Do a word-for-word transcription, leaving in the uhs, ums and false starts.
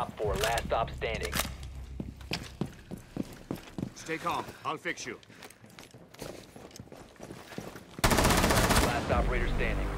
Op four, last stop standing. Stay calm. I'll fix you. Last operator standing.